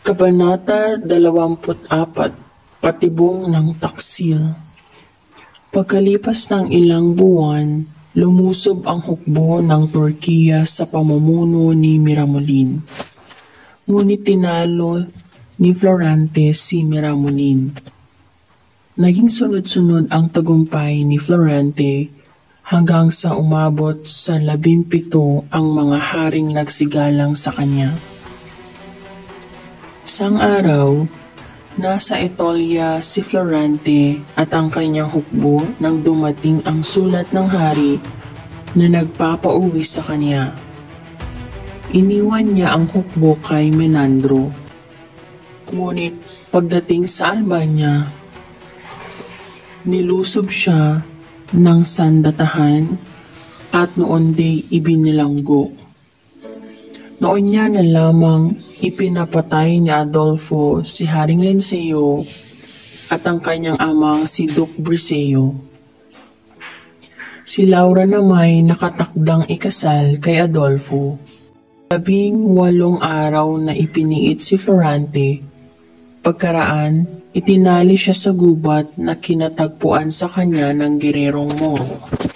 Kabanata 24, Patibong ng Taksil. Pagkalipas ng ilang buwan, lumusob ang hukbo ng Turkiya sa pamumuno ni Miramolin. Ngunit tinalo ni Florante si Miramolin. Naging sunod-sunod ang tagumpay ni Florante hanggang sa umabot sa 17 ang mga haring nagsigalang sa kanya. Isang araw, nasa Etolya si Florante at ang kanyang hukbo nang dumating ang sulat ng hari na nagpapauwi sa kanya. Iniwan niya ang hukbo kay Menandro. Ngunit pagdating sa Albania, nilusob siya ng sandatahan at noon di ibinilanggo. Noon niya na lamang ipinapatay ni Adolfo si Haring Lenceo at ang kanyang amang si Duke Briseo. Si Laura naman nakatakdang ikasal kay Adolfo. 18 araw na ipiniit si Florante. Pagkaraan, itinali siya sa gubat na kinatagpuan sa kanya ng gererong Moro.